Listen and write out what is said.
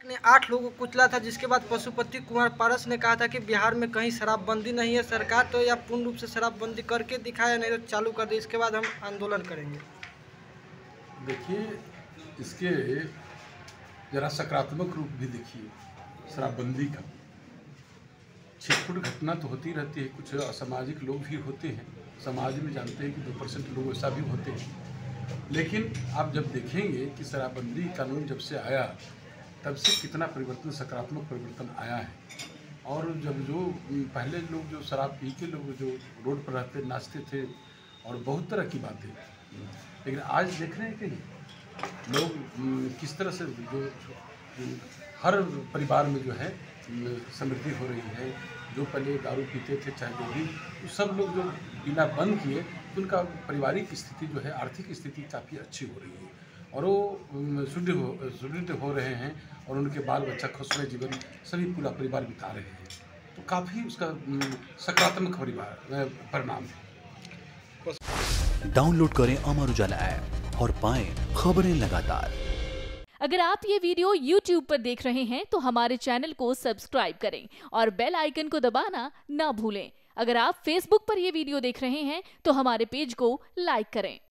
ने 8 लोगों को कुचला था, जिसके बाद पशुपति कुमार पारस ने कहा था कि बिहार में कहीं शराबबंदी नहीं है, सरकार तो या पूर्ण रूप से शराबबंदी करके दिखाया, नहीं तो चालू कर दे, इसके बाद हम आंदोलन करेंगे। देखिए, इसके जरा सकारात्मक रूप भी देखिए। शराबबंदी का छिटपुट घटना तो होती रहती है, कुछ असामाजिक लोग भी होते हैं समाज में, जानते हैं कि 2% लोग ऐसा भी होते हैं। लेकिन आप जब देखेंगे कि शराबबंदी कानून जब से आया तब से कितना परिवर्तन, सकारात्मक परिवर्तन आया है। और जब जो पहले लोग जो शराब पी के लोग जो रोड पर रहते नाचते थे और बहुत तरह की बातें, लेकिन आज देख रहे हैं कहीं लोग किस तरह से जो हर परिवार में जो है समृद्धि हो रही है। जो पहले दारू पीते थे चाहे जो भी, सब लोग जो पीना बंद किए तो उनका पारिवारिक स्थिति जो है, आर्थिक स्थिति काफ़ी अच्छी हो रही है और वो सुदृढ़ हो रहे हैं और उनके बाल बच्चा खुशमय जीवन सभी पूरा परिवार बिता रहे हैं। तो काफ़ी उसका सकारात्मक परिणाम है। डाउनलोड करें अमर उजाला ऐप और पाएं खबरें लगातार। अगर आप ये वीडियो YouTube पर देख रहे हैं तो हमारे चैनल को सब्सक्राइब करें और बेल आइकन को दबाना ना भूलें। अगर आप Facebook पर ये वीडियो देख रहे हैं तो हमारे पेज को लाइक करें।